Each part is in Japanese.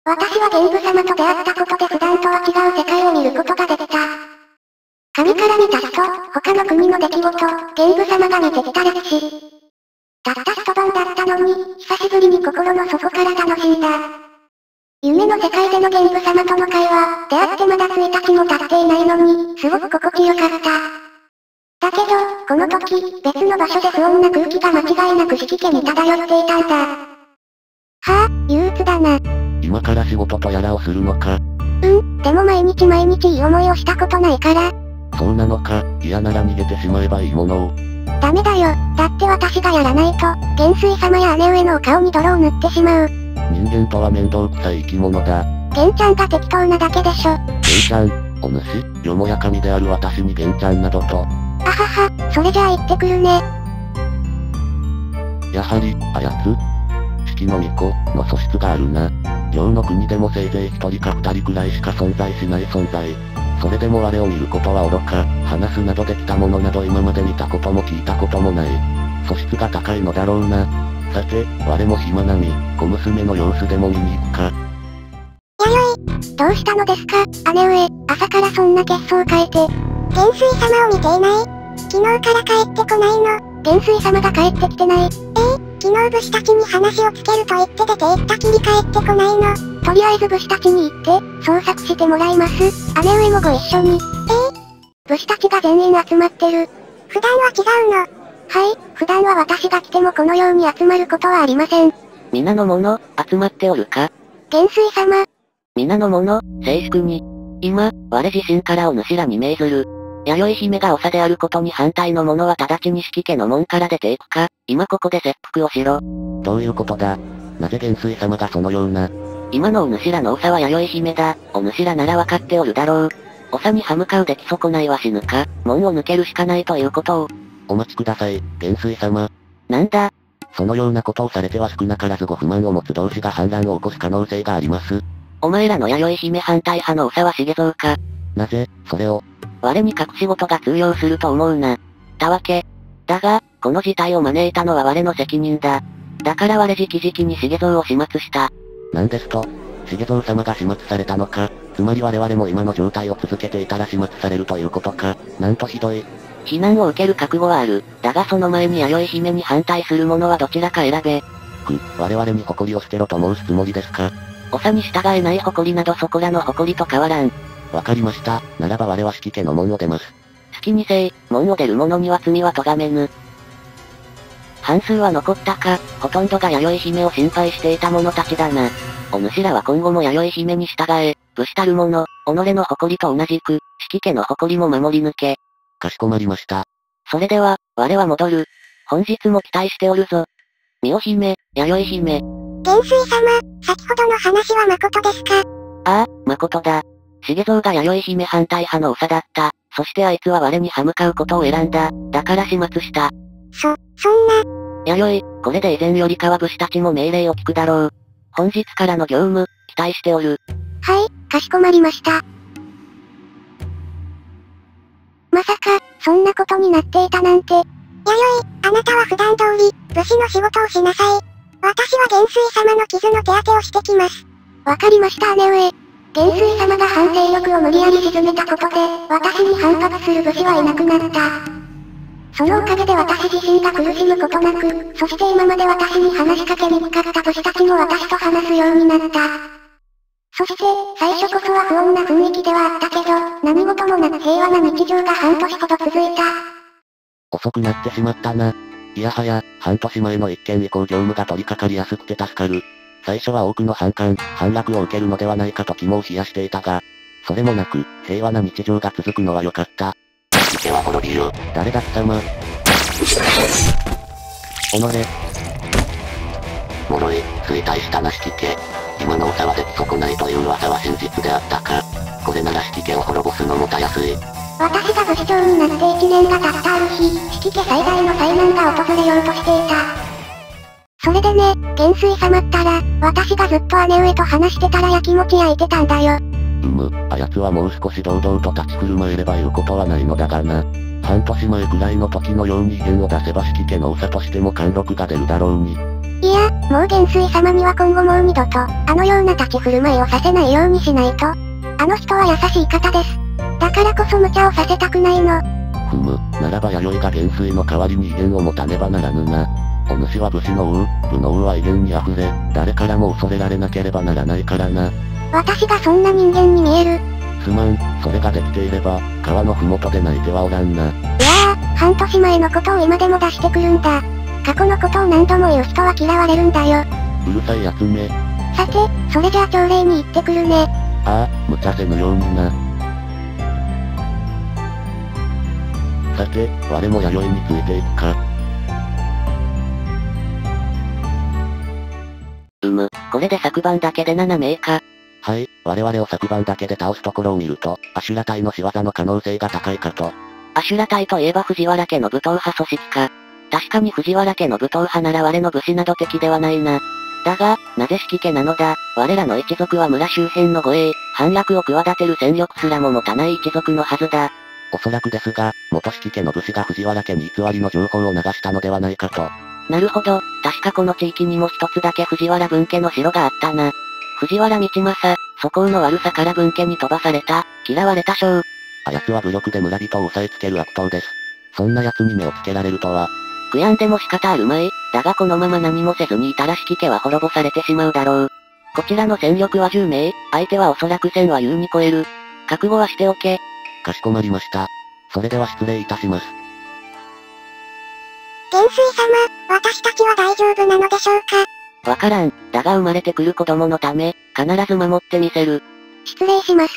私は玄武様と出会ったことで普段とは違う世界を見ることができた。神から見た人、他の国の出来事、玄武様が見てきた歴史。たった一晩だったのに、久しぶりに心の底から楽しんだ。夢の世界での玄武様との会話、出会ってまだ1日も経っていないのに、すごく心地よかった。だけど、この時、別の場所で不穏な空気が間違いなく敷家に漂っていたんだ。はぁ、憂鬱だな。 今から仕事とやらをするのか。 でも毎日いい思いをしたことないから。 そうなのか、嫌なら逃げてしまえばいいものを。 ダメだよ、だって私がやらないと、元帥様や姉上のお顔に泥を塗ってしまう。 人間とは面倒くさい生き物だ。 玄ちゃんが適当なだけでしょ。 玄ちゃん、お主、よもや神である私に玄ちゃんなどと。 あはは、それじゃあ行ってくるね。 やはり、あやつ四季の巫女の素質があるな。両の国でもせいぜい一人か二人くらいしか存在しない存在。それでも我を見ることは愚か、話すなどできたものなど今まで見たことも聞いたこともない。素質が高いのだろうな。さて、我も暇なみ、小娘の様子でも見に行くか。 弥生、どうしたのですか、姉上、朝からそんな血相を変えて。元帥様を見ていない？昨日から帰ってこないの？元帥様が帰ってきてない。昨日武士たちに話をつけると言って出て行ったきり帰ってこないの。とりあえず武士たちに行って、捜索してもらいます。姉上もご一緒に。武士たちが全員集まってる。普段は違うの？はい、普段は私が来てもこのように集まることはありません。 皆の者、集まっておるか？ 元帥様。 皆の者、静粛に。今、我自身からお主らに命ずる。弥生姫が長であることに反対の者は直ちに四季家の門から出ていくか、今ここで切腹をしろ。 どういうことだ？なぜ元帥様がそのような。 今のお主らの長は弥生姫だ。お主らならわかっておるだろう。長に歯向かう出来損ないは死ぬか、門を抜けるしかないということを。 お待ちください、元帥様。 なんだ？ そのようなことをされては少なからずご不満を持つ同士が反乱を起こす可能性があります。 お前らの弥生姫反対派の長は重蔵か。 なぜ、それを。 我に隠し事が通用すると思うな。たわけ。だが、この事態を招いたのは我の責任だ。だから我直々に重蔵を始末した。 なんですと？重蔵様が始末されたのか。つまり我々も今の状態を続けていたら始末されるということか。なんとひどい。 非難を受ける覚悟はある。だがその前に弥生姫に反対する者はどちらか選べ。 我々に誇りを捨てろと申すつもりですか？ 長に従えない誇りなどそこらの誇りと変わらん。 わかりました。ならば我は四季家の門を出ます。 好きにせい、門を出る者には罪は咎めぬ。半数は残ったか、ほとんどが弥生姫を心配していた者たちだな。お主らは今後も弥生姫に従え、武士たる者、己の誇りと同じく、四季家の誇りも守り抜け。 かしこまりました。 それでは、我は戻る。本日も期待しておるぞ。美代姫、弥生姫。 元帥様、先ほどの話は誠ですか？ ああ、誠だ。重蔵が弥生姫反対派の長だった。そしてあいつは我に歯向かうことを選んだ。だから始末した。 そんな。 弥生、これで以前よりかは武士たちも命令を聞くだろう。本日からの業務、期待しておる。 はい、かしこまりました。まさか、そんなことになっていたなんて。弥生、あなたは普段通り、武士の仕事をしなさい。私は元帥様の傷の手当てをしてきます。わかりました姉上。元帥様が反勢力を無理やり沈めたことで、私に反発する武士はいなくなった。そのおかげで私自身が苦しむことなく、そして今まで私に話しかけにくかった武士たちも私と話すようになった。そして、最初こそは不穏な雰囲気ではあったけど、何事もなく平和な日常が半年ほど続いた。 遅くなってしまったな。いやはや、半年前の一件以降業務が取り掛かりやすくて助かる。最初は多くの反落を受けるのではないかと肝を冷やしていたが、それもなく、平和な日常が続くのは良かった。四季家は滅びよ。誰だ貴様。己。脆い、衰退したな四季家。今の長は出来損ないという噂は真実であったか。これなら四季家を滅ぼすのもたやすい。 私が武士長になって1年が経ったある日、四季家最大の災難が訪れようとしていた。それでね、元帥様ったら、私がずっと姉上と話してたらやきもち焼いてたんだよ。 あやつはもう少し堂々と立ち振る舞えれば言うことはないのだがな。半年前くらいの時のように異変を出せば四季家の長としても貫禄が出るだろうに。 いや、もう元帥様には今後もう二度と、あのような立ち振る舞いをさせないようにしないと。あの人は優しい方です。だからこそ無茶をさせたくないの。 ふむ、ならば弥生が元帥の代わりに威厳を持たねばならぬな。お主は武士の王、武の王は威厳に溢れ、誰からも恐れられなければならないからな。 私がそんな人間に見える。 すまん、それができていれば、川のふもとで泣いてはおらんな。 いやあ、半年前のことを今でも出してくるんだ。過去のことを何度も言う人は嫌われるんだよ。 うるさいやつめ。 さて、それじゃあ朝礼に行ってくるね。 ああ、無茶せぬようにな。さて、我も弥生についていくか。 これで昨晩だけで7名か。 はい、我々を昨晩だけで倒すところを見ると、アシュラ隊の仕業の可能性が高いかと。 アシュラ隊といえば藤原家の武闘派組織か。確かに藤原家の武闘派なら我の武士など敵ではないな。だが、なぜ式家なのだ。我らの一族は村周辺の護衛、反落を企てる戦力すらも持たない一族のはずだ。 おそらくですが、元式家の武士が藤原家に偽りの情報を流したのではないかと。 なるほど、確かこの地域にも一つだけ藤原分家の城があったな。藤原道正、素行の悪さから分家に飛ばされた、嫌われた将。 あやつは武力で村人を押さえつける悪党です。そんな奴に目をつけられるとは。 悔やんでも仕方あるまい。だがこのまま何もせずにいたら式家は滅ぼされてしまうだろう。こちらの戦力は10名、相手はおそらく1000は優に超える。覚悟はしておけ。 かしこまりました。それでは失礼いたします。 元帥様、私たちは大丈夫なのでしょうか？ わからん。だが生まれてくる子供のため、必ず守ってみせる。 失礼します。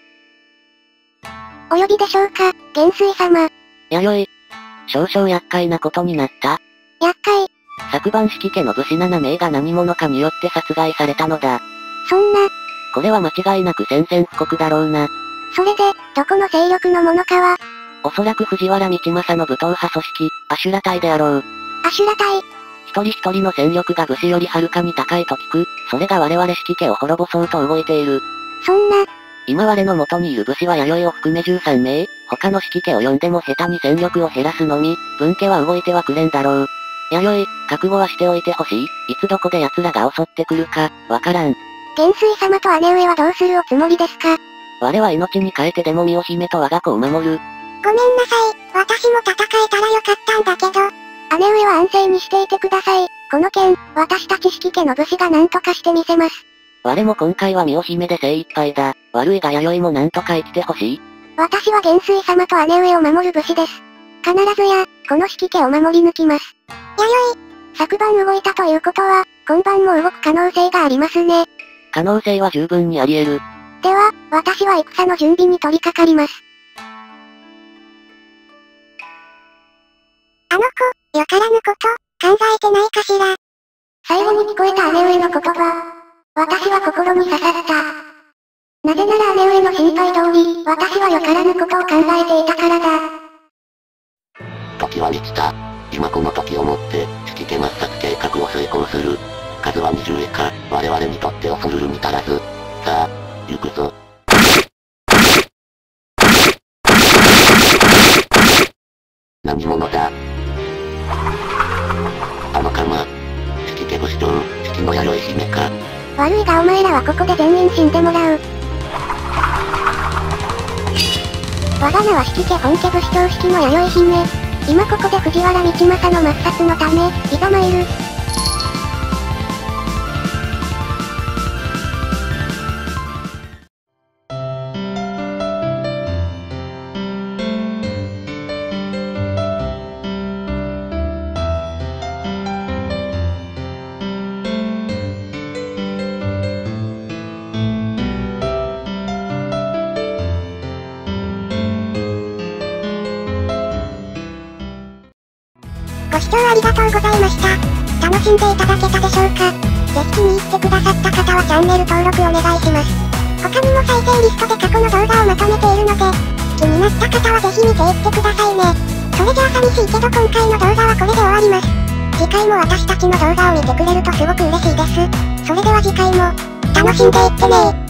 お呼びでしょうか、元帥様。 弥生。少々厄介なことになった。 厄介。 昨晩式家の武士7名が何者かによって殺害されたのだ。 そんな。 これは間違いなく宣戦布告だろうな。 それで、どこの勢力のものかは？ おそらく藤原道正の武闘派組織、アシュラ隊であろう。 アシュラ隊。 一人一人の戦力が武士よりはるかに高いと聞く。それが我々式家を滅ぼそうと動いている。 そんな。 今我の元にいる武士は弥生を含め13名、他の式家を呼んでも下手に戦力を減らすのみ、分家は動いてはくれんだろう。弥生、覚悟はしておいてほしい。いつどこで奴らが襲ってくるか、わからん。 元帥様と姉上はどうするおつもりですか？ 我は命に代えてでも身を姫と我が子を守る。 ごめんなさい、私も戦えたらよかったんだけど。姉上は安静にしていてください。この件、私たち式家の武士が何とかしてみせます。 我も今回は身を姫で精一杯だ。悪いが弥生も何とか生きてほしい。 私は元帥様と姉上を守る武士です。必ずや、この式家を守り抜きます。弥生。昨晩動いたということは、今晩も動く可能性がありますね。 可能性は十分にあり得る。 では、私は戦の準備に取り掛かります。あの子、よからぬこと、考えてないかしら。最後に聞こえた姉上の言葉。私は心に刺さった。なぜなら姉上の心配通り、私はよからぬことを考えていたからだ。 時は満ちた。今この時をもって、式家抹殺計画を遂行する。数は20以下、我々にとって恐るるに足らず。さあ、行くぞ。何者だ？あの鎌。式家武士長、式の弥生姫か。 悪いがお前らはここで全員死んでもらう。我が名は式家本家武士長式の弥生姫。今ここで藤原道正の抹殺のため、いざ参る。ご視聴ありがとうございました。楽しんでいただけたでしょうか？ぜひ気に入ってくださった方はチャンネル登録お願いします。他にも再生リストで過去の動画をまとめているので、気になった方はぜひ見ていってくださいね。それじゃあ寂しいけど今回の動画はこれで終わります。次回も私たちの動画を見てくれるとすごく嬉しいです。それでは次回も、楽しんでいってねー。